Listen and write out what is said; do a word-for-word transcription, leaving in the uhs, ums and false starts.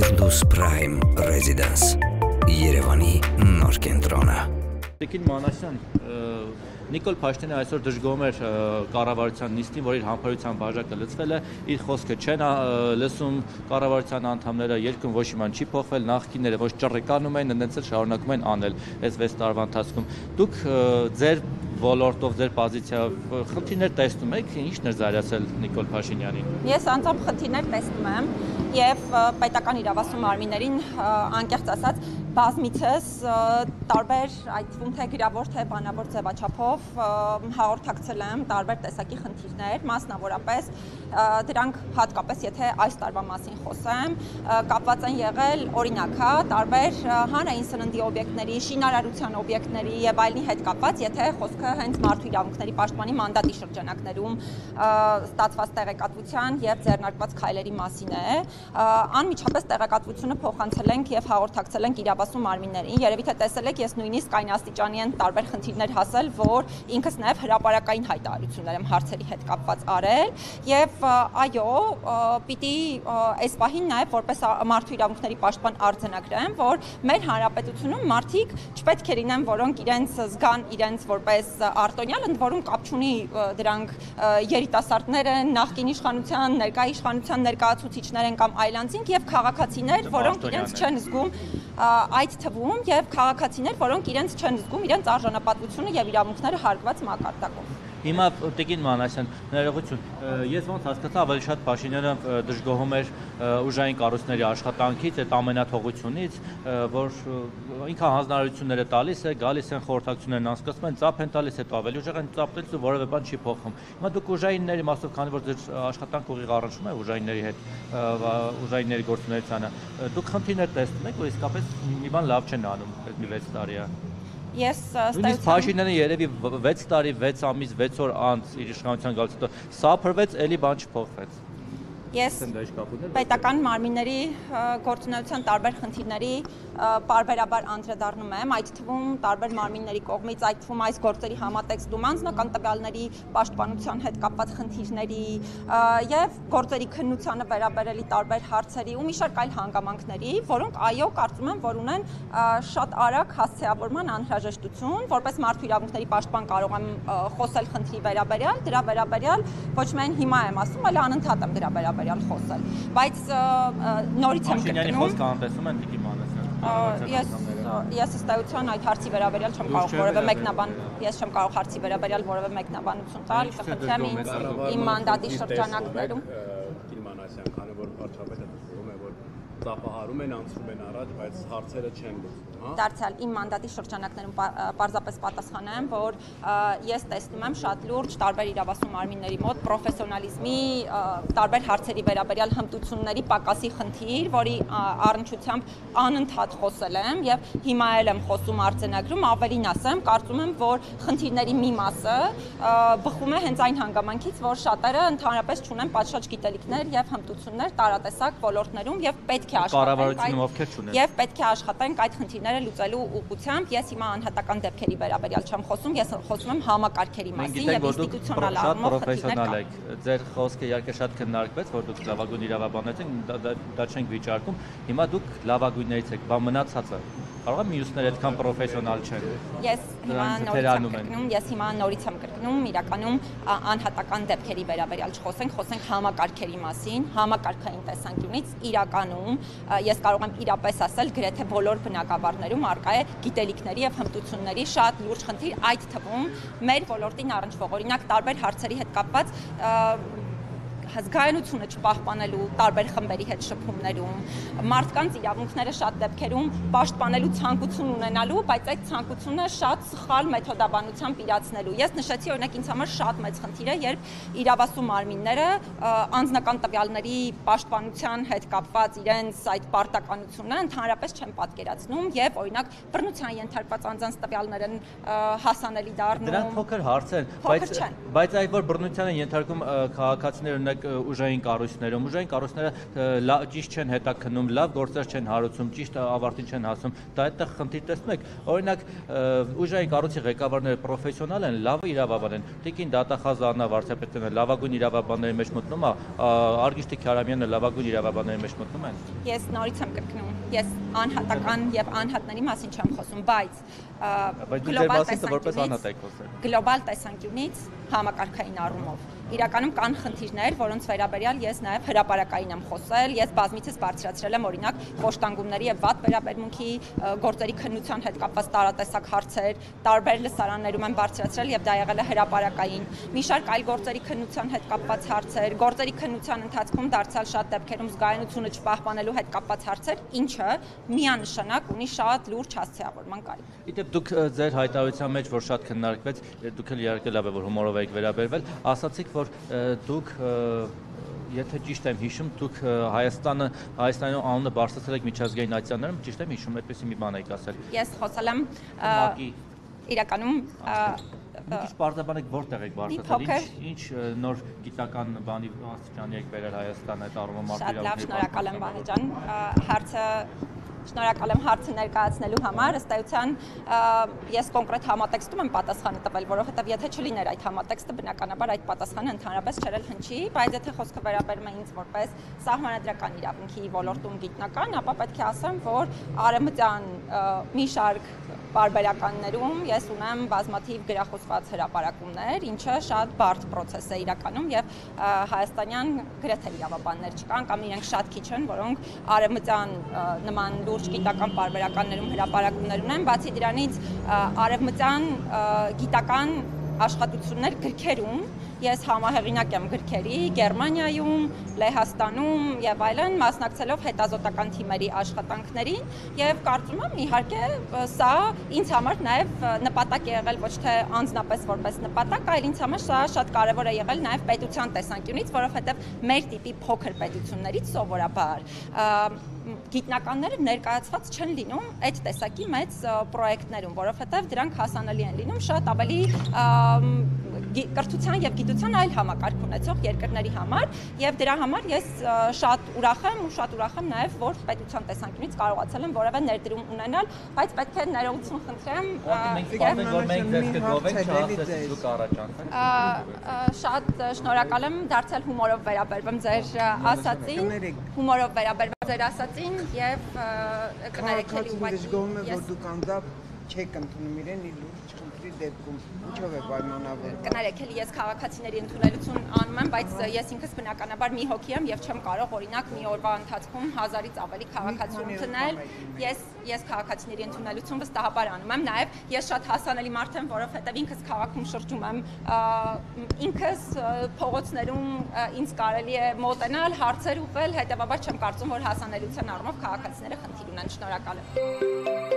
Firdaus Prime Residence Երևանի նոր կենտրոնը Տիկին Մանասյան Նիկոլ Փաշինյանը այսօր դժգոհում էր կառավարության նիստին, որ իր համբերության բաժակը լցվել է, իր խոսքը չեն լսում կառավարության անդամները, երկրում ոչ մի բան չի փոխվել, նախկինները ոչ ճռռիկանում են, այնպես էլ շարունակում են անել այս վեց տարվա ընթացքում։ Դուք ձեր ոլորտով, ձեր պոզիցիայով խնդիրներ տեսնում եք, ի՞նչն էր զարգացել Նիկոլ Փաշինյանին։ Ես անձամբ խնդիրներ տեսնում եմ եւ պետական իրավասու մարմիններին անկեղծ ասած բազմիցս տարբեր այդ թվում թե գրավոր թե բանավոր ձևաչափով հաղորդակցել եմ տարբեր տեսակի խնդիրներ, մասնավորապես դրանք հատկապես եթե այս տարվա մասին խոսեմ, կապված են եղել օրինակ, հա, տարբեր հանրային սննդի օբյեկտների, շինարարության օբյեկտների եւ այլնի հետ կապված, եթե խոսքը հենց մարդու իրավունքների պաշտպանի մանդատի շրջանակներում ստացված տեղեկատվության եւ ձեռնարկված քայլերի մասին է, անմիջապես տեղեկատվությունը փոխանցել ենք եւ հաղորդակցել ենք իրավասու մարմիններին, երևի թե տեսել եք, ես նույնիսկ այն աստիճանի են տարբեր խնդիրներ հասել, որ ինքս նաեւ հրապարակային հայտարարություններ եմ հարցերի հետ կապված արել եւ այո, պիտի այս պահին նաեւ որպես մարդու իրավունքների պաշտպան արձանագրեմ, որ մեր հանրապետությունում մարդիկ չպետք է լինեն, որոնք իրենց զգան իրենց որպես արտոնյալ, ընդ որում կապ չունի դրանք երիտասարդներ են, նախկին իշխանության, ներկա իշխանության ներկայացուցիչներ են կամ այլանցինք եւ քաղաքացիներ, որոնք իրենց չեն զգում այդ թվում եւ քաղաքացիներ, որոնք իրենց չեն զգում իրենց արժանապատվությունը եւ իրավունքները հարգված մակարդակով։ Հիմա Տիկին Մանասյան, ներողություն, ես ոնց հասկացա, ավելի շատ Փաշինյանը դժգոհում էր ուժային կառույցների աշխատանքից, այդ ամենաթողությունից, որ ինքը հանձնարարությունները տալիս է, գալիս են խորհրդակցություններն անցկացնում են, ծափ են տալիս, հետո ավելի ուժեղ են ծափտելիս ու որևէ բան չի փոխվում։ Հիմա դուք ուժայինների մասով, քանի որ ձեր աշխատանքը ուղիղ առնչվում է ուժայինների հետ, ուժայինների գործունեությանը, դուք խնդիրներ տեսնում եք, որ իսկապես մի բան լավ չեն անում այդ մի վեց տարի է։ Ես Նույնիսկ Փաշինյանը երևի վեց տարի, վեց ամիս, վեց օր անց իր իշխանության գալուց հետո սափրվեց, էլի բան չփոխվեց։ Ես պետական մարմինների գործունեության տարբեր խնդիրների պարբերաբար անդրադառնում եմ, այդ թվում տարբեր մարմինների կողմից, այդ թվում այս գործերի համատեքստում անձնական տվյալների պաշտպանության հետ կապված խնդիրների եւ գործերի քննությանը վերաբերելի տարբեր հարցերի ու մի շարք այլ հանգամանքների, որոնք այո, կարծում եմ, որ ունեն շատ արագ հասցեավորման անհրաժեշտություն, որպես մարդու իրավունքների պաշտպան կարող եմ խոսել խնդրի վերաբերյալ, դրա վերաբերյալ ոչ միայն հիմա եմ ասում, այլ անընդհատ եմ դրա վերաբերյալ խոսել, բայց նորից եմ կրկնում խոսքը անտեսում են Տիկին Մանասյան։ Ես ես ըստ էության այդ հարցի վերաբերյալ չեմ կարող որևէ մեկնաբան, ես չեմ կարող հարցի վերաբերյալ որևէ մեկնաբանություն տալ, կխնդրեմ ինձ իմ մանդատի շրջանակներում։ Տիկին Մանասյան, քանի որ վարչապետը դժգոհում է, որ ծափահարում են, անցնում են առաջ, բայց հարցերը չեն լուծվում, հա։ Դարձյալ իմ մանդատի շրջանակներում պարզապես պատասխանեմ, որ ես տեսնում եմ շատ լուրջ տարբեր իրավասու մարմինների մոտ պրոֆեսիոնալիզմի տարբեր հարցերի վերաբերյալ հմտությունների պակասի խնդիր, որի առնչությամբ անընդհատ խոսել եմ եւ հիմա էլ եմ խոսում արձանագրում, ավելին ասեմ, կարծում եմ, որ խնդիրների մի մասը բխում է հենց այն հանգամանքից, որ շատերը ընդհանրապես չունեն պատշաճ գիտելիքներ եւ հմտություններ տարատեսակ ոլորտներում եւ պետք է Կառավարությունում ովքեր չունեն։ Եվ պետք է աշխատենք այդ խնդիրները լուծելու ուղղությամբ։ Ես հիմա անհատական դեպքերի վերաբերյալ չեմ խոսում, ես խոսում եմ համակարգերի մասին եւ ինստիտուցիոնալ առումով պրոֆեսիոնալ եք։ Ձեր խոսքը իհարկե շատ քննարկվեց, որ դուք լավագույն իրավաբաններ եք, դա չենք վիճարկում։ Հիմա դուք լավագույններից եք, բան մնացածը կարող է մյուսները այդքան պրոֆեսիոնալ չեն։ Ես հիմա նորից եմ կրկնում, ես հիմա նորից եմ կրկնում, իրականում անհատական դեպքերի վերաբերյալ չխոսենք, խոսենք համակարգերի մասին, համակարգային տեսանկյունից իրականում ես կարող եմ իրապես ասել, գրեթե բոլոր բնակավարներում առկա է գիտելիքների եւ հմտությունների շատ լուրջ խնդիր, այդ թվում մեր ոլորտին առնչվող օրինակ տարբեր հարցերի հետ կապված հզգայունությունը չպահպանելու, տարբեր խմբերի հետ շփումներում, մարդկանց իրավունքները շատ դեպքերում պաշտպանելու ցանկություն ունենալու, բայց այդ ցանկությունը շատ սխալ մեթոդաբանությամբ իրացնելու։ Ես նշեցի օրինակ ինձ համար շատ մեծ խնդիր է, երբ իրավասու մարմինները անձնական տվյալների պաշտպանության հետ կապված իրենց այդ պարտականությունը ընդհանրապես չեն պատկերացնում եւ օրինակ բռնության ենթարկված անձանց տվյալներ են հասանելի դառնում։ Դրանք փոքր հարց են, բայց բայց այդ որ բռնության են ենթարկում քաղաքացիները օրինակ ուժային կառույցներում, ուժային կառույցները ճիշտ չեն հետաքննում, լավ գործեր չեն հարուցում, ճիշտ ավարտին չեն հասում, դա այդտեղ խնդիր տեսնում եք։ Օրինակ ուժային կառույցի ղեկավարները պրոֆեսիոնալ են, լավ իրավաբան են։ Տիկին Դատախազը Աննա Վարդապետյանը լավագույն իրավաբանների մեջ մտնում է, Արգիշտի Քյարամյանը լավագույն իրավաբանների մեջ մտնում են։ Ես նորից եմ կրկնում, ես անհատական եւ անհատների մասին չեմ խոսում, բայց գլոբալ տեսանկյունից գլոբալ տեսանկյունից համակարգային առումով իրականում կան խնդիրներ, որոնց վերաբերյալ ես նաև հրապարակային եմ խոսել, ես բազմիցս բարձրացրել եմ օրինակ խոշտանգումների եւ վատ վերաբերմունքի գործերի քննության հետ կապված տարատեսակ հարցեր, տարբեր լսարաններում եմ բարձրացրել եւ դա եղել է հրապարակային։ Մի շարք այլ գործերի քննության հետ կապված հարցեր, գործերի քննության ընթացքում դարձյալ շատ դեպքերում զգայունությունը չպահպանելու հետ կապված հարցեր, ինչը միանշանակ ունի շատ լուրջ հասցեավորման կարիք։ Իդեպ դուք ձեր հայտարարության մեջ, որ շատ քննարկվեց, դուք էլ իհարկե լավ է որ հումորով եք վերաբերվել, ասացիք, որ դուք եթե ճիշտ եմ հիշում, դուք Հայաստանը, Հայաստանի անունը բարձրացրել եք միջազգային այցաններում, ճիշտ եմ հիշում, այդպեսի մի բան եք ասել։ Ես խոսել եմ իրականում մի քիչ պարզաբանեք որտեղ եք բարձրացել, ինչ նոր գիտական բանի աստիճանի եք բերել Հայաստան այդ առումով մարդու իրավունքների։ Շատ լավ, շնորհակալ եմ Վահե ջան, հարցը Շնորհակալ եմ հարցը ներկայացնելու համար, ըստ էության ես կոնկրետ համատեքստում եմ պատասխանը տվել, որովհետև եթե չլիներ այդ համատեքստը, բնականաբար այդ պատասխանը ընդհանրապես չերել հնչի, բայց եթե խոսքը վերաբերում է ինձ որպես սահմանադրական իրավունքի ոլորտում գիտնական, ապա պետք է ասեմ, որ արևմտյան մի շարք պարբերականներում ես ունեմ բազմաթիվ գրախոսված հրապարակումներ, ինչը շատ բարդ պրոցես է իրականում եւ հայաստանյան գրեթե իրավաբաններ չկան կամ իրենք շատ քիչ են, որոնք արևմտյան նման լուրջ գիտական պարբերականներում հրապարակումներ ունեն, բացի դրանից արևմտյան գիտական աշխատություններ գրքերում ես համահեղինակ եմ գրքերի Գերմանիայում, Լեհաստանում եւ այլն, մասնակցելով հետազոտական թիմերի աշխատանքներին եւ կարծում եմ իհարկե սա ինձ համար նաեւ նպատակ է եղել ոչ թե անձնապես որպես նպատակ, այլ ինձ համար սա շատ կարեւոր է եղել նաեւ պետության տեսանկյունից, որովհետեւ մեր տիպի փոքր պետություններից սովորաբար գիտնականները ներկայացված չեն լինում այդ տեսակի մեծ պրոյեկտներում, որովհետև դրանք հասանելի են լինում շատ ավելի կրթության եւ գիտության այլ համակարգ ունեցող երկրների համար եւ դրա համար ես շատ ուրախ եմ ու շատ ուրախ եմ նաեւ որ պետության տեսանկյունից կարողացել եմ որևէ ներդրում ունենալ, բայց պետք է ներողություն խնդրեմ շատ շնորհակալ եմ դարձյալ հումորով վերաբերվում ձեր ասածին, հումորով վերաբերվում ձեր ասածին եւ կներեք էլի ուղղակի չեք ընդունում իրեն իր լուրջ խնդրի դեպքում, ինչով է պայմանավորվում։ Կներեք էլի ես քաղաքացիների ընդունելություն անում եմ, բայց ես ինքս բնականաբար մի հոգի եմ եւ չեմ կարող օրինակ մի օրվա ընթացքում հազարից ավելի քաղաքացի ընդունել։ Ես ես քաղաքացիների ընդունելություն վստահաբար անում եմ, նաեւ ես շատ հասանելի մարդ եմ, որովհետեւ ինքս քաղաքում շրջում եմ, ինքս փողոցներում ինձ կարելի է մոտենալ, հարցեր ուղղել, հետեւաբար չեմ կարծում, որ հասանելիության առումով քաղաքացիները խնդիր ունեն։ Շնորհակալ եմ։